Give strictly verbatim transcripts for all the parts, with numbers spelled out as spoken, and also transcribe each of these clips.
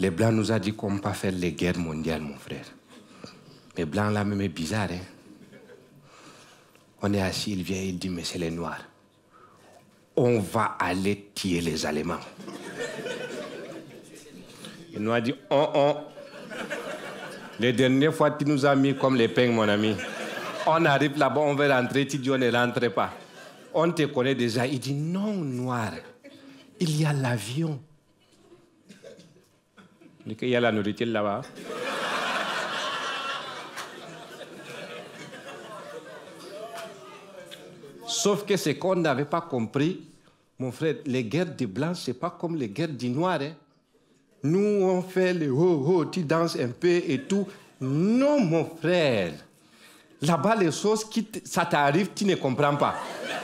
Les Blancs nous ont dit qu'on ne peut pas faire les guerres mondiales, mon frère. Les Blancs, là, même, est bizarre, hein. On est assis, il vient, il dit, mais c'est les Noirs. On va aller tuer les Allemands. Il nous a dit, oh, oh. Les dernières fois, tu nous as mis comme les peignes, mon ami. On arrive là-bas, on veut rentrer, tu dis, on ne rentre pas. On te connaît déjà. Il dit, non, Noir, il y a l'avion. Il dit qu'il y a la nourriture là-bas. Sauf que ce qu'on n'avait pas compris, mon frère, les guerres des Blancs, ce n'est pas comme les guerres des Noirs. Hein. Nous, on fait les ho-ho, tu danses un peu et tout. Non, mon frère. Là-bas, les choses, qui ça t'arrive, tu ne comprends pas.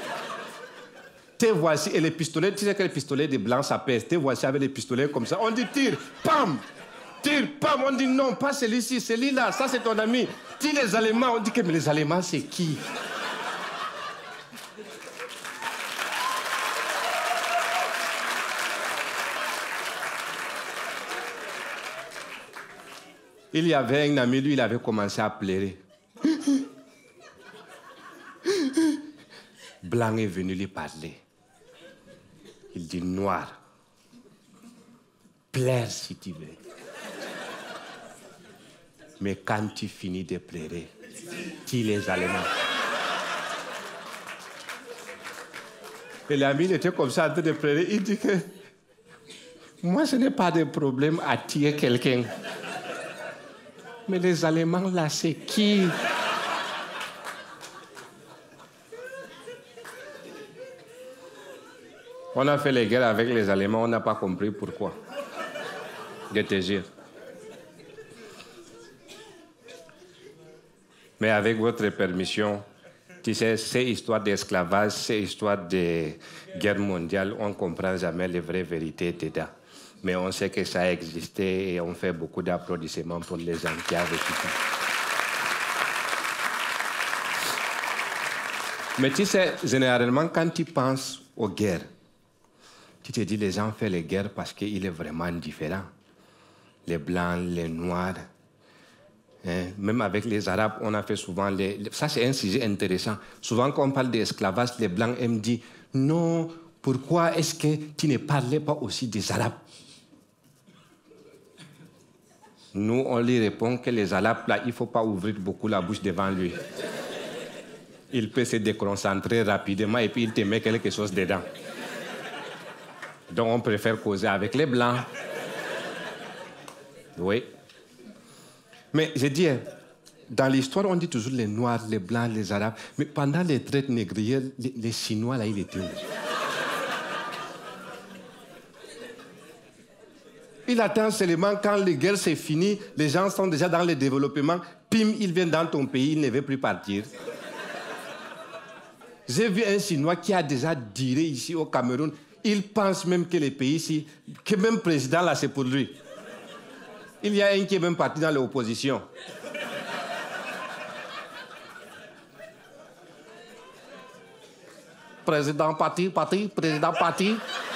Te voici, et les pistolets, tu sais que les pistolets des Blancs, ça pèse. Te voici avec les pistolets comme ça. On dit tire, pam, tire, pam. On dit non, pas celui-ci, celui-là, ça c'est ton ami. Tire les Allemands. On dit que mais les Allemands, c'est qui? Il y avait un ami, lui, il avait commencé à pleurer. Blanc est venu lui parler. Il dit, Noir, pleure si tu veux. Mais quand tu finis de pleurer, tue les Allemands. Et l'ami, il était comme ça en train de pleurer. Il dit que moi, ce n'est pas de problème à tuer quelqu'un. Mais les Allemands, là, c'est qui? On a fait les guerres avec les Allemands, on n'a pas compris pourquoi. Je te jure. Mais avec votre permission, tu sais, ces histoires d'esclavage, ces histoires de guerre mondiale, on ne comprend jamais les vraies vérités dedans. Mais on sait que ça a existé et on fait beaucoup d'applaudissements pour les gens qui avaient vécu ça. Mais tu sais, généralement, quand tu penses aux guerres, tu te dis les gens font les guerres parce qu'il est vraiment différent. Les Blancs, les Noirs. Hein? Même avec les Arabes, on a fait souvent... Les... Ça, c'est un sujet intéressant. Souvent, quand on parle d'esclavage, les Blancs aiment dire « Non, pourquoi est-ce que tu ne parlais pas aussi des Arabes ?» Nous, on lui répond que les Arabes, là, il ne faut pas ouvrir beaucoup la bouche devant lui. Il peut se déconcentrer rapidement et puis il te met quelque chose dedans. Donc, on préfère causer avec les Blancs. Oui. Mais je dis, dans l'histoire, on dit toujours les Noirs, les Blancs, les Arabes. Mais pendant les traites négrières, les, les Chinois, là, ils étaient où? Il attend seulement quand les guerres c'est fini, les gens sont déjà dans le développement, pim, ils viennent dans ton pays, ils ne veulent plus partir. J'ai vu un Chinois qui a déjà diré ici au Cameroun, il pense même que les pays ici, que même président là, c'est pour lui. Il y a un qui est même parti dans l'opposition. Président parti, parti, président parti.